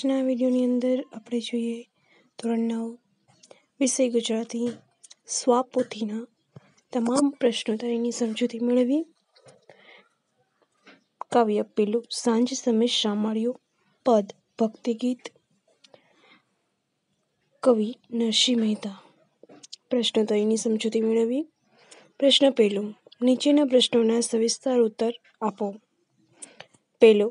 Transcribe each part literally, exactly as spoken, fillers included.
આજના વિડીયોની અંદર આપણે જોઈએ ધોરણ નવ વિષય ગુજરાતી સ્વાપોથીના તમામ પ્રશ્નોત્તરીની સમજૂતી મેળવી. કાવ્ય પેલું સાંજ સમય શામળિયો, પદ ભક્તિગીત, કવિ નરસિંહ મહેતા. પ્રશ્નોત્તરીની સમજૂતી મેળવી. પ્રશ્ન પહેલો, નીચેના પ્રશ્નોના સવિસ્તાર ઉત્તર આપો. પહેલો,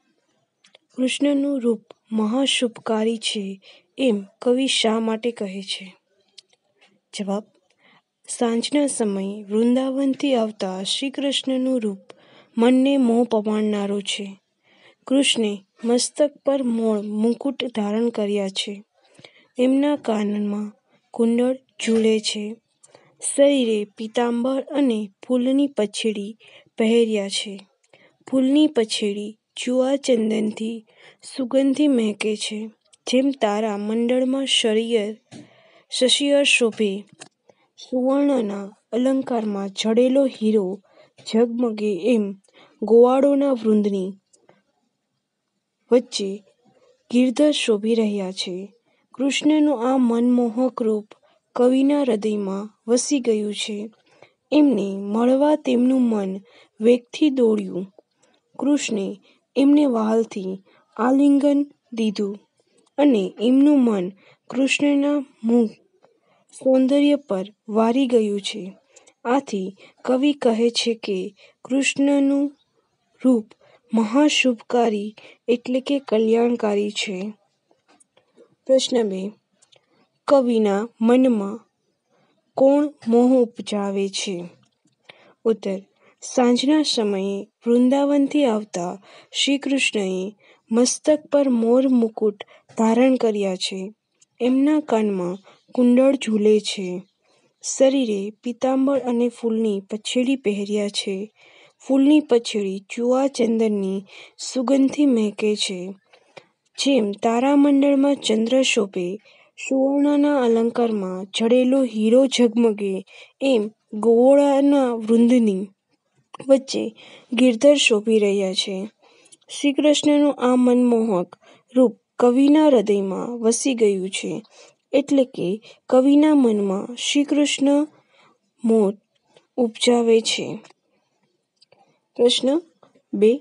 કૃષ્ણનું રૂપ મહાશુભકારી છે એમ કવિ શા માટે કહે છે? જવાબ, સાંજના સમયે વૃંદાવનથી આવતા શ્રી કૃષ્ણનું રૂપ મનને મોહ પમાડનારું છે. કૃષ્ણે મસ્તક પર મોર મુકુટ ધારણ કર્યા છે. એમના કાનમાં કુંડળ ઝૂલે છે. શરીરે પીતાંબર અને ફૂલની પછેડી પહેર્યા છે. ફૂલની પછેડી જુઆ ચંદનથી સુગંધી મહેકે છે. જેમ તારા મંડળમાં શરીર શશિયર શોભે, સુવર્ણના અલંકારમાં જડેલો હીરો ઝગમગે એમ ગોવાળોના વૃંદની વચ્ચે ગિરધર શોભી રહ્યા છે. કૃષ્ણનું આ મનમોહક રૂપ કવિના હૃદયમાં વસી ગયું છે. એમને મળવા તેમનું મન વેગથી દોડ્યું. કૃષ્ણે એમને વ્હાલથી આલિંગન દીધું અને એમનું મન કૃષ્ણના મુખ સૌંદર્ય પર વારી ગયું છે. આથી કવિ કહે છે કે કૃષ્ણનું રૂપ મહાશુભકારી એટલે કે કલ્યાણકારી છે. પ્રશ્ન બે, કવિના મનમાં કોણ મોહ ઉપજાવે છે? ઉત્તર, સાંજના સમયે વૃંદાવનથી આવતા શ્રી કૃષ્ણએ મસ્તક પર મોર મુકુટ ધારણ કર્યા છે. એમના કાનમાં કુંડળ ઝૂલે છે. શરીરે પીતાંબર અને ફૂલની પછેડી પહેર્યા છે. ફૂલની પછેડી જુઆ ચંદનની સુગંધથી મહેકે છે. જેમ તારામંડળમાં ચંદ્ર શોભે, સુવર્ણના અલંકારમાં જડેલો હીરો ઝગમગે એમ ગોવાળોના વૃંદની વચ્ચે ગિરધર શોભી રહ્યા છે. શ્રી કૃષ્ણનું આ મનમોહક રૂપ કવિના હૃદયમાં વસી ગયું છે. એટલે કે કવિના મનમાં શ્રી કૃષ્ણ મોહ ઉપજાવે છે. પ્રશ્ન બે,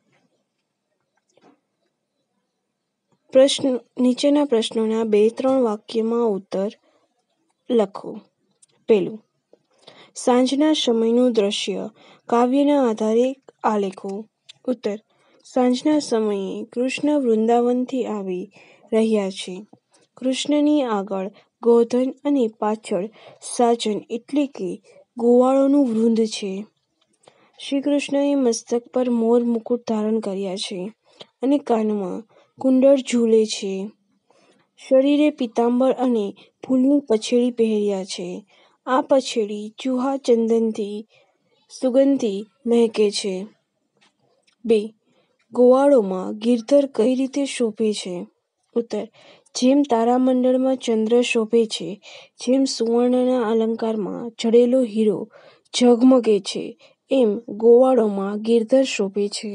પ્રશ્ન નીચેના પ્રશ્નોના બે ત્રણ વાક્યમાં ઉત્તર લખો. પહેલું, સાંજના સમયનું દ્રશ્ય કાવ્યના આધારે આલેખો. ઉત્તર, સાંજના સમયે કૃષ્ણ વૃંદાવનથી આવી રહ્યા છે. કૃષ્ણની આગળ ગોવર્ધન અને પાછળ સાજન એટલે કે ગોવાળોનું વૃંદ છે. શ્રી કૃષ્ણએ મસ્તક પર મોર મુકુટ ધારણ કર્યા છે અને કાનમાં કુંડળ ઝૂલે છે. શરીરે પીતાંબર અને ફૂલની પછેડી પહેર્યા છે. આ પછેડી જુઆ ચંદનથી સુગંધી મહેકે છે. બે, ગોવાળોમાં ગિરધર કઈ રીતે શોભે છે? ઉત્તર, જેમ તારામંડળમાં ચંદ્ર શોભે છે, જેમ સુવર્ણના અલંકારમાં જડેલો હીરો ઝગમગે છે એમ ગોવાળોમાં ગિરધર શોભે છે.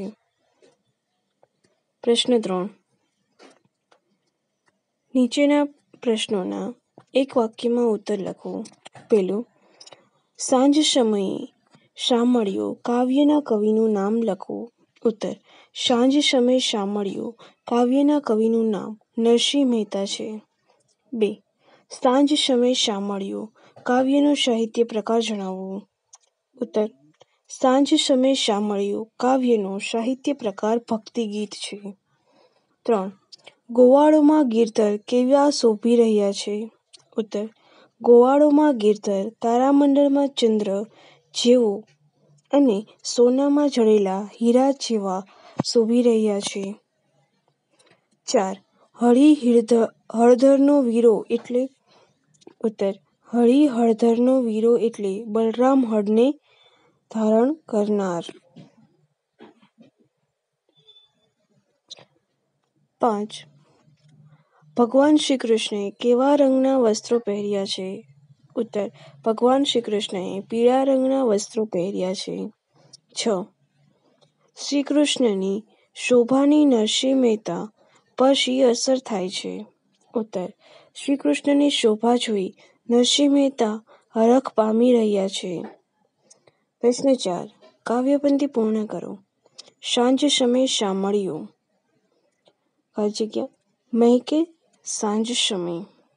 પ્રશ્ન ત્રણ, નીચેના પ્રશ્નોના એક વાક્યમાં ઉત્તર લખો. પહેલું, સાંજ સમયે શામળિયો કાવ્યના કવિનું નામ લખો. ઉત્તર, સાંજ સમય શામળિયો કાવ્યના કવિનું નામ નરસિંહ મહેતા છે. બે, સાંજ સમય શામળિયો કાવ્યનો સાહિત્ય પ્રકાર જણાવો. ઉત્તર, સાંજ સમય શામળિયો કાવ્યનો સાહિત્ય પ્રકાર ભક્તિગીત છે. ત્રણ, ગોવાળોમાં ગિરધર કેવા શોભી રહ્યા છે? ઉત્તર, ગોવાળોમાં ગિરધર તારામંડળમાં ચંદ્ર જેવો અને સોનામાં જડેલા હીરા જેવા શોભી રહ્યા છે. ચાર, હળી હળધરનો વીરો એટલે? ઉત્તર, હળી હળધરનો વીરો એટલે બલરામ હળને ધારણ કરનાર. પાંચ, ભગવાન શ્રી કૃષ્ણે કેવા રંગના વસ્ત્રો પહેર્યા છે? ઉત્તર, ભગવાન શ્રી કૃષ્ણએ પીળા રંગના વસ્ત્રો પહેર્યા છે. છ, શ્રી કૃષ્ણની શોભાની નરસિંહ મહેતા પર શી અસર થાય છે? ઉત્તર: શ્રી કૃષ્ણની શોભા જોઈ નરસિંહ મહેતા હરખ પામી રહ્યા છે. પ્રશ્ન ચાર. કાવ્યપંક્તિ પૂર્ણ કરો. સાંજ સમય શામળિયો. ખાલી જગ્યા મહેકે સાંજ સમય.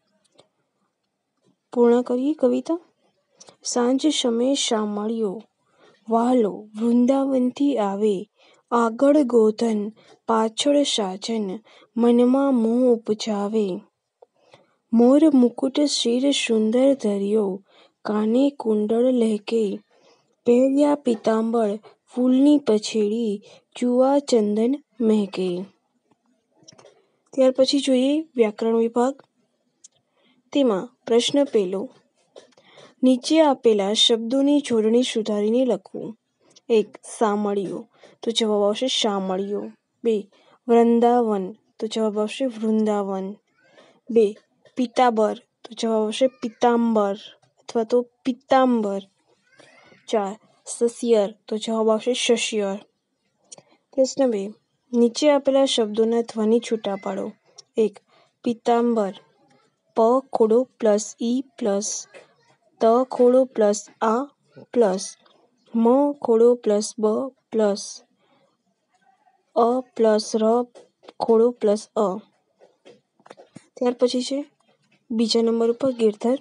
પૂર્ણ કરીએ કવિતા. સાંજ સમય શામળિયો વહાલો વૃંદાવનથી આવે, આગળ ગોધન પાછળ સાજન મનમાં મોહ ઉપજાવે. મોર મુકુટ શિર સુંદર ધર્યો, કાને કુંડળ લહેકે, પહેર્યા પીતાંબર ફૂલની પછેડી, ચૂઆ ચંદન મહેકે. ત્યાર પછી જોઈએ વ્યાકરણ વિભાગ. તેમાં પ્રશ્ન પહેલો. નીચે આપેલા શબ્દોની જોડણી સુધારીને લખવું. એક. શામળિયો તો જવાબ આવશે શામળિયો. બે. વૃંદાવન તો જવાબ આવશે વૃંદાવન. બે. પીતાંબર તો જવાબ આવશે પીતાંબર અથવા તો પિત્તાંબર. ચાર. શસ્યર તો જવાબ આવશે શસ્યર. પ્રશ્ન બે. નીચે આપેલા શબ્દોના ધ્વનિ છૂટા પાડો. એક. પીતાંબર પ ખોડો પ્લસ ઈ પ્લસ ત ખોડો પ્લસ આ પ્લસ મ ખોડો પ્લસ બ પ્લસ અ પ્લસ ર ખોડો પ્લસ અ. ત્યાર પછી છે બીજા નંબર ઉપર ગીરધર.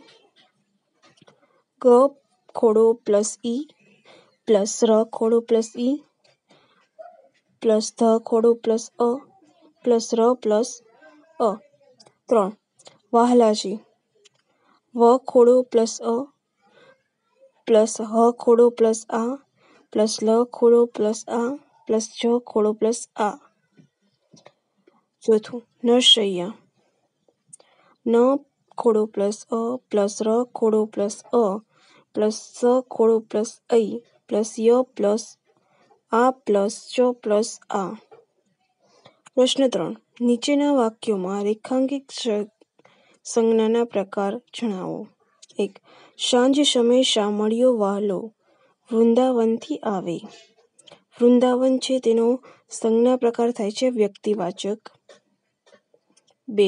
ગ ખોડો પ્લસ ઈ પ્લસ ર ખોડો પ્લસ ઈ પ્લસ ધ ખોડો પ્લસ અ પ્લસ ર પ્લસ અ. ત્રણ. વહાલાજી. વ ખોડો પ્લસ અ પ્લસ હ ખોડો પ્લસ આ પ્લસ લ ખોડો પ્લસ આ પ્લસ જ ખોડો પ્લસ આ. ચોથું. નરસૈયા. ન ખોડો પ્લસ અ પ્લસ ર ખોડો પ્લસ અ પ્લસ સ ખોડો પ્લસ ઐ પ્લસ ય પ્લસ આ પ્લસ ચ પ્લસ આ. પ્રશ્ન ત્રણ. નીચેના વાક્યોમાં રેખાંકિત સંજ્ઞાના પ્રકાર જણાવો. એક. સાંજ સમય શામળિયો વહાલો વૃંદાવનથી આવે. વૃંદાવન છે તેનો સંજ્ઞા પ્રકાર થાય છે વ્યક્તિવાચક. બે.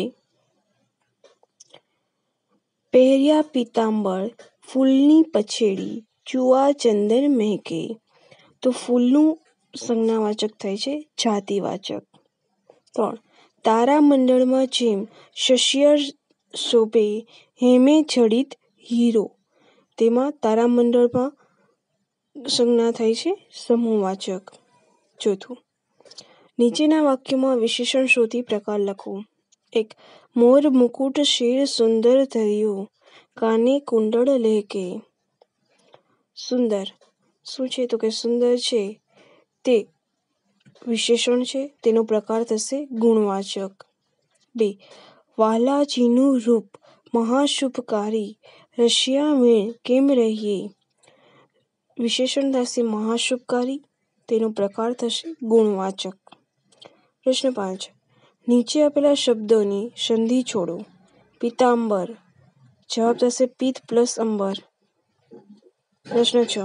પહેર્યા પીતાંબર ફૂલની પછેડી, ચૂઆ ચંદન મહેકે. તો ફૂલનું સંજ્ઞાવાચક થાય છે જાતિવાચક. ત્રણ. તારામંડળમાં જેમ શસ્યર શોભે હેમે જડિત હીરો. તેમાં તારામંડળમાં સંજ્ઞા થાય છે સમૂહવાચક. ચોથું. નીચેના વાક્યોમાં વિશેષણ શોધી પ્રકાર લખો. એક. મોર મુકુટ શિર સુંદર ધર્યો, કાને કુંડળ લહેકે. સુંદર શું છે તો કે સુંદર છે તે વિશેષણ છે, તેનો પ્રકાર થશે ગુણવાચક. બે. વહાલાજીનું રૂપ મહાશુભકારી, રસિયા વીણ કેમ રહીએ. વિશેષણ થશે મહાશુભકારી, તેનો પ્રકાર થશે ગુણવાચક. પ્રશ્ન પાંચ. નીચે આપેલા શબ્દોની સંધિ છોડો. પીતાંબર જવાબ થશે પિત્ત પ્લસ અંબર. પ્રશ્ન છ.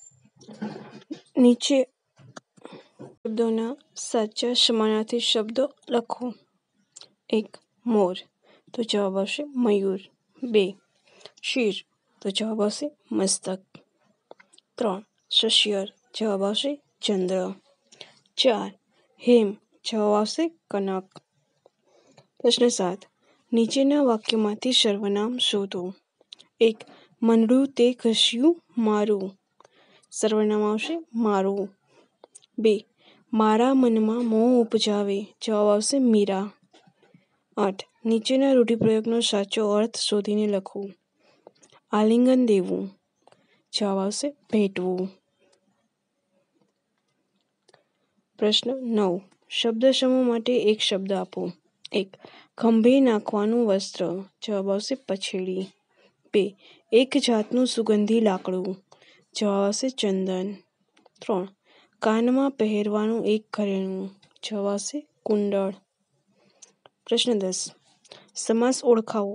નીચે શબ્દોના સાચા સમાનાર્થી શબ્દો લખો. એક. મોર તો જવાબ આવશે મયુર. બે. શિર તો જવાબ આવશે મસ્તક. ત્રણ. શસ્યર જવાબ આવશે ચંદ્ર. ચાર. હેમ જવાબ આવશે કનક. પ્રશ્ન સાત. નીચેના વાક્યમાંથી સર્વનામ શોધો. એક. મનડું તે ઘસ્યું મારું. સર્વનામ આવશે મારું. બે. મારા મનમાં મોહ ઉપજાવે. જવાબ આવશે મીરા. આઠ. નીચેના રૂઢિપ્રયોગનો સાચો અર્થ શોધીને લખો. આલિંગન દેવું. જવાબ આવશે ભેટવું. પ્રશ્ન નવ. શબ્દ સમૂહ માટે એક શબ્દ આપો. એક. ખંભે નાખવાનું વસ્ત્ર. જવાબ આવશે પછેડી. બે. એક જાતનું સુગંધી લાકડું. જવાબ આવશે ચંદન. ત્રણ. કાનમાં પહેરવાનું એક ઘરેણું. જવાબ આવશે કુંડળ. પ્રશ્ન દસ. સમાસ ઓળખાવો.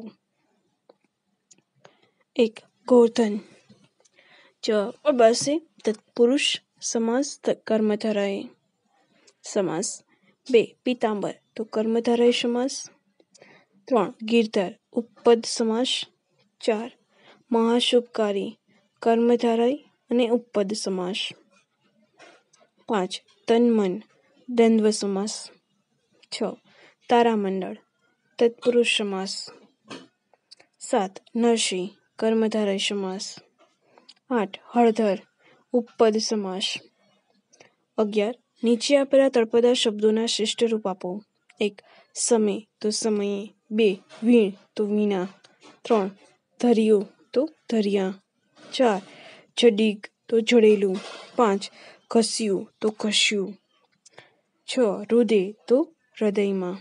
એક. ગોર્ધન જવાબ આવશે તત્પુરુષ સમાસ કર્મધારય સમાસ. બે. પીતાંબર તો કર્મધારય સમાસ. ત્રણ ગીરધાર ઉપપદ સમાસ. ચાર મહાશુભકારી કર્મધારય અને ઉપપદ સમાસ. પાંચ તન્મન દ્વંદ્વ સમાસ. છ તારામંડળ તત્પુરુષ સમાસ. સાત નરસિંહ કર્મધારય સમાસ. આઠ હળધર ઉપપદ સમાસ. અગિયાર નીચે આપેલા તળપદા શબ્દોના શ્રેષ્ઠ રૂપ આપો. એક સમય તો સમયે. બે વીણ તો વીણા. ત્રણ ધર્યું તો ધર્યા. ચાર જડીગ તો જડેલું. પાંચ ઘસ્યું તો ઘસ્યું. છ રુદે તો હૃદયમાં.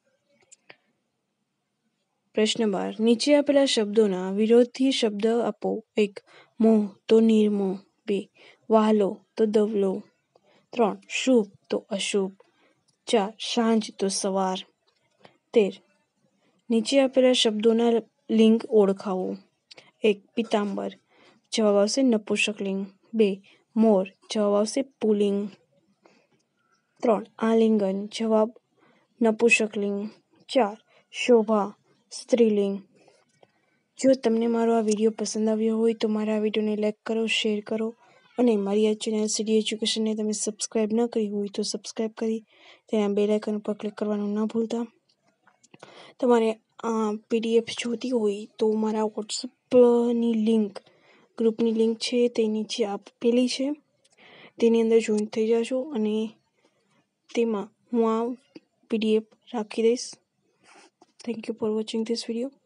પ્રશ્ન બાર નીચે આપેલા શબ્દોના વિરોધી શબ્દ આપો. એક મોહ તો નિર્મોહ. બે વહાલો તો દવલો. ત્રણ શુભ તો અશુભ. ચાર સાંજ તો સવાર. તેર નીચે આપેલા શબ્દોના લિંગ ઓળખાવો. એક પીતાંબર જવાબ આવશે નપુંસકલિંગ. બે મોર જવાબ આવશે પુલ્લિંગ. ત્રણ આલિંગન જવાબ નપુંસકલિંગ. ચાર શોભા સ્ત્રીલિંગ. જો તમને મારો આ વિડીયો પસંદ આવ્યો હોય તો મારા આ વિડીયોને લાઈક કરો, શેર કરો અને મારી આ ચેનલ સીડી એજ્યુકેશનને તમે સબસ્ક્રાઈબ ન કરી હોય તો સબસ્ક્રાઈબ કરી તેના બેલ આઇકન ઉપર ક્લિક કરવાનું ન ભૂલતા. તમારે આ પીડીએફ જોતી હોય તો મારા વોટ્સઅપની લિંક ગ્રુપની લિંક છે તે નીચે આપેલી છે, તેની અંદર જોઈન થઈ જાજો અને તેમાં હું આ પીડીએફ રાખી દઈશ. Thank you for watching this video.